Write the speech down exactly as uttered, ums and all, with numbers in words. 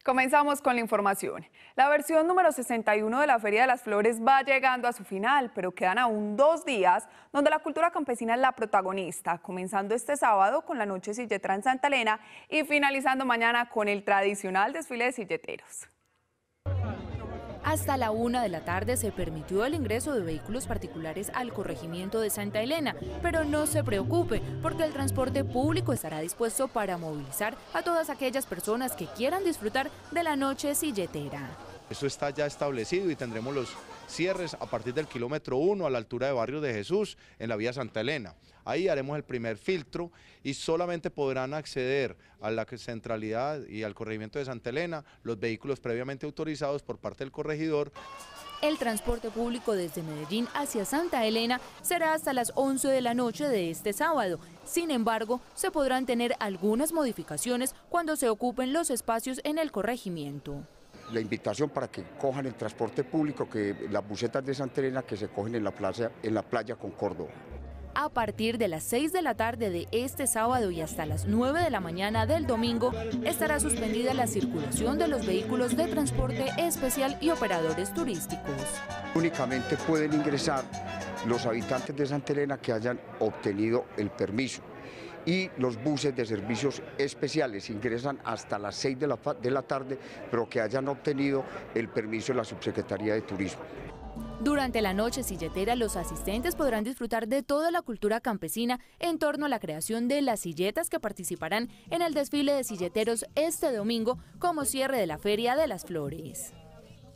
Comenzamos con la información. La versión número sesenta y uno de la Feria de las Flores va llegando a su final, pero quedan aún dos días donde la cultura campesina es la protagonista, comenzando este sábado con la Noche Silletera en Santa Elena y finalizando mañana con el tradicional desfile de silleteros. Hasta la una de la tarde se permitió el ingreso de vehículos particulares al corregimiento de Santa Elena, pero no se preocupe, porque el transporte público estará dispuesto para movilizar a todas aquellas personas que quieran disfrutar de la noche silletera. Eso está ya establecido y tendremos los cierres a partir del kilómetro uno a la altura de Barrios de Jesús en la vía Santa Elena. Ahí haremos el primer filtro y solamente podrán acceder a la centralidad y al corregimiento de Santa Elena los vehículos previamente autorizados por parte del corregidor. El transporte público desde Medellín hacia Santa Elena será hasta las once de la noche de este sábado. Sin embargo, se podrán tener algunas modificaciones cuando se ocupen los espacios en el corregimiento. La invitación para que cojan el transporte público, que las busetas de Santa Elena que se cogen en la playa, en la playa con Córdoba. A partir de las seis de la tarde de este sábado y hasta las nueve de la mañana del domingo, estará suspendida la circulación de los vehículos de transporte especial y operadores turísticos. Únicamente pueden ingresar los habitantes de Santa Elena que hayan obtenido el permiso. Y los buses de servicios especiales ingresan hasta las seis de la, de la tarde, pero que hayan obtenido el permiso de la Subsecretaría de Turismo. Durante la noche silletera, los asistentes podrán disfrutar de toda la cultura campesina en torno a la creación de las silletas que participarán en el desfile de silleteros este domingo como cierre de la Feria de las Flores.